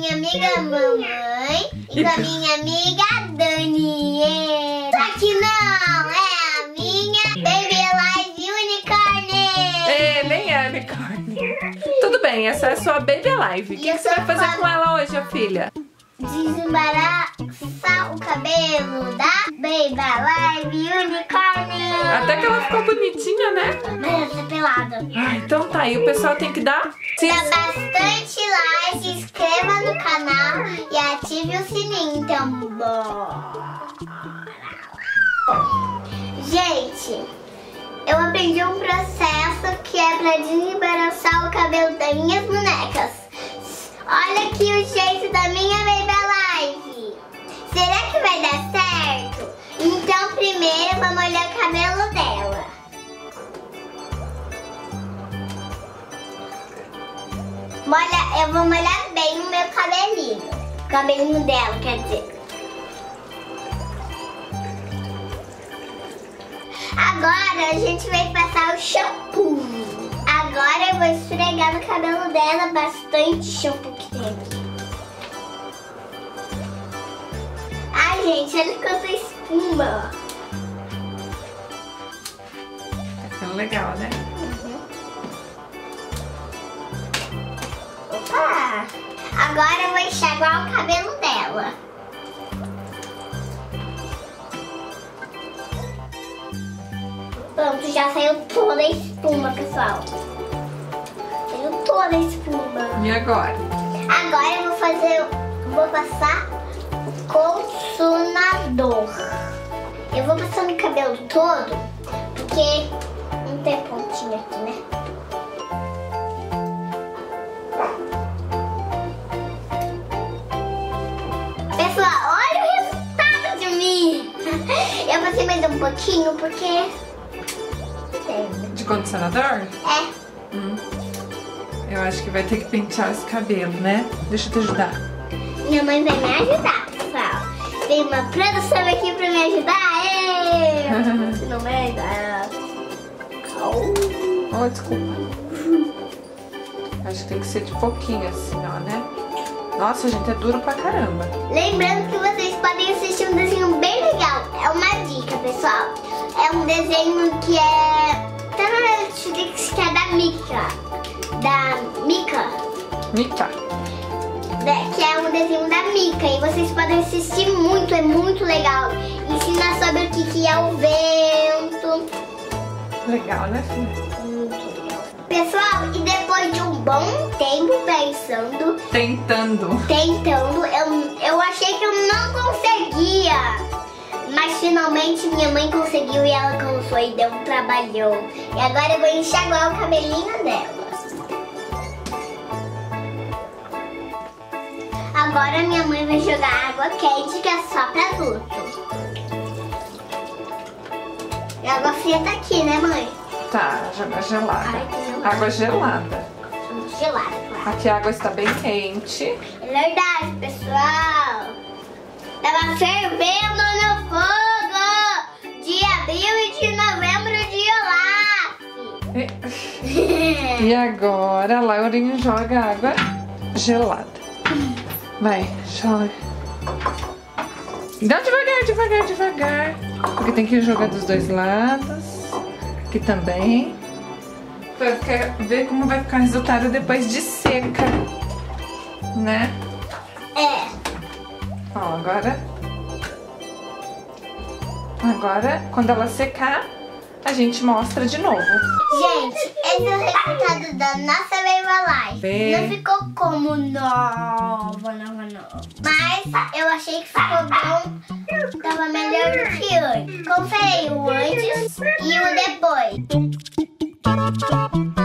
minha amiga mamãe e com a minha amiga Dani. Só que não, é a minha Baby Alive Unicorn. É, nem é unicórnio. Tudo bem, essa é a sua Baby Alive. O que você vai fazer com ela hoje, filha? Desembaraçar o cabelo da Baby Alive Unicorn. Até que ela ficou bonitinha, né? Mas essa é pelada. Ah, então tá aí, o pessoal tem que dar... Dá bastante like, se inscreva no canal e ative o sininho. Então, bora! Gente, eu aprendi um processo que é pra desembaraçar o cabelo das minhas bonecas. Olha aqui o jeito da minha Baby Alive. Será que vai dar certo? Então primeiro vamos olhar o cabelo dela. Eu vou molhar bem o meu cabelinho. O cabelinho dela, quer dizer. Agora a gente vai passar o shampoo. Agora eu vou esfregar no cabelo dela bastante shampoo que tem aqui. Ai, gente, olha quanta espuma. Tá ficando legal, né? Opa! Agora eu vou enxaguar o cabelo dela. Pronto, já saiu toda a espuma, pessoal. Saiu toda a espuma. E agora? Agora eu vou passar o condicionador. Eu vou passar no cabelo todo, porque não tem pontinha aqui, né? Pessoal, olha o resultado de mim. Eu passei mais um pouquinho, porque... De condicionador? É. Eu acho que vai ter que pentear esse cabelo, né? Deixa eu te ajudar. Minha mãe vai me ajudar, pessoal. Tem uma produção aqui pra me ajudar. Se não me ajudar. Oh, desculpa. Acho que tem que ser de pouquinho assim, ó, né? Nossa, gente, é duro pra caramba. Lembrando que vocês podem assistir um desenho bem legal. É uma dica, pessoal. É um desenho que tá na Netflix, que é da Mika. Mika. Que é um desenho da Mika. E vocês podem assistir muito, é muito legal. Ensina sobre o que é o vento. Legal, né, filha? Muito legal. Pessoal, e depois de um bom tempo pensando... Tentando, eu achei que eu não conseguia. Mas finalmente minha mãe conseguiu e ela cansou e deu um trabalhão. E agora eu vou enxaguar o cabelinho dela. Agora minha mãe vai jogar água quente, que é só pra adulto. E a água fria tá aqui, né, mãe? tá, jogar gelada. Ai, que gelada. Água gelada. Gelada, claro. Aqui a água está bem quente. É verdade, pessoal. Tava fervendo no fogo de abril e de novembro de Olaf. E agora a Laurinha joga água gelada. Vai, joga. Dá devagar, devagar, devagar. Porque tem que jogar dos dois lados. Aqui também. Pra ver como vai ficar o resultado depois de seca. Né? É. Ó, agora, quando ela secar, a gente mostra de novo. Gente, esse é o resultado da nossa Baby Alive. Não ficou como nova. Mas eu achei que ficou bom. Tava melhor do que antes. Confere o antes e o depois.